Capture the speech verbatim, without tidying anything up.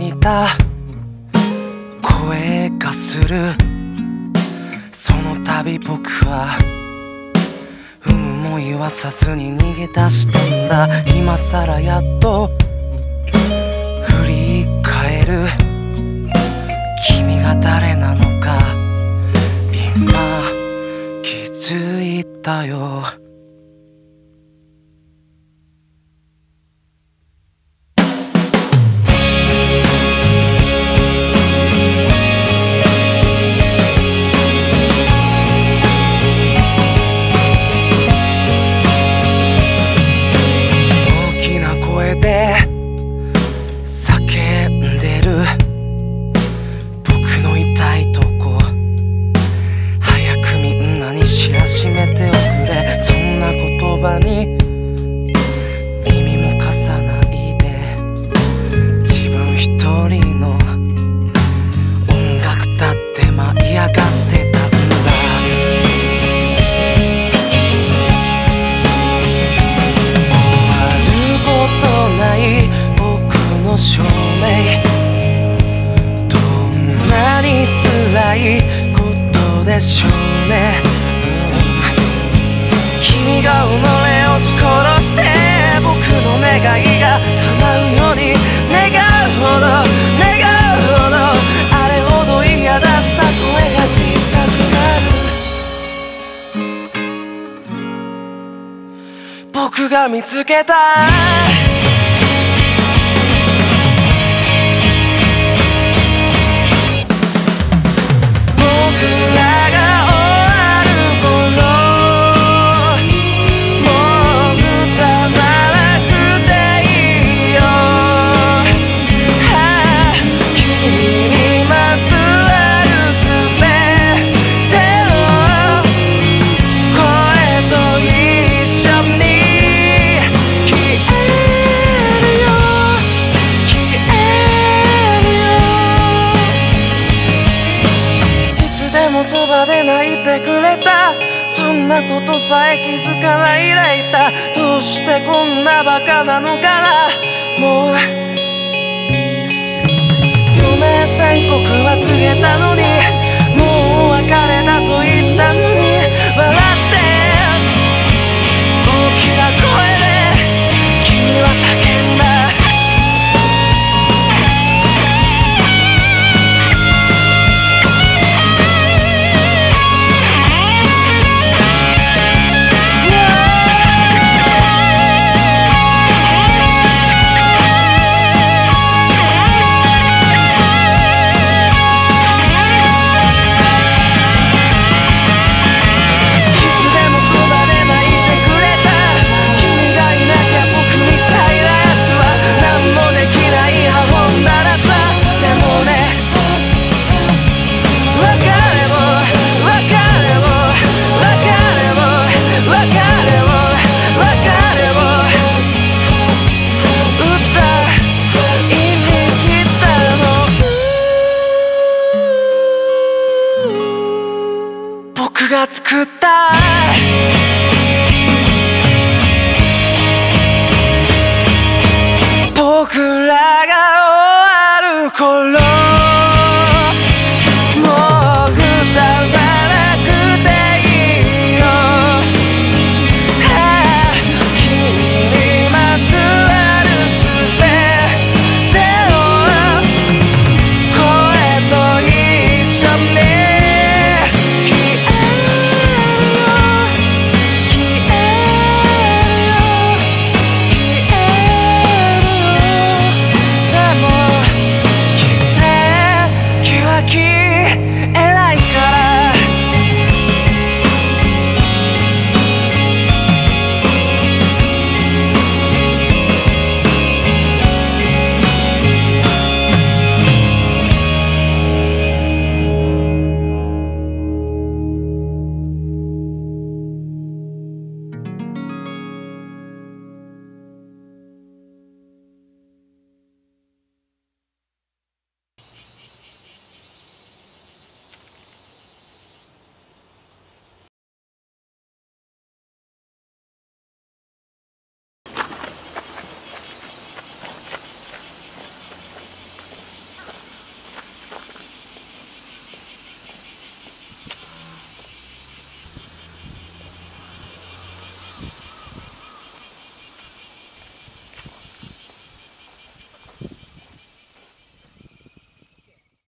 似た声がする。その度僕は有無も言わさずに逃げ出したんだ。今さらやっと振り返る。君が誰なのか今気づいたよ。閉めておくれ。そんな言葉に耳も貸さないで。自分一人の音楽だって舞い上がってたんだ。終わることない僕の証明。どんなに辛いことでしょうね。君が己を押し殺して僕の願いが叶うように願うほど願うほどあれほど嫌だった声が小さくなる。僕が見つけた僕らがそばで泣いてくれた。そんなことさえ気づかないでいた。どうしてこんなバカなのかな。もう余命宣告は告げたのにもう別れだと言ったのに笑って大きな声で君は叫んだ。僕が作った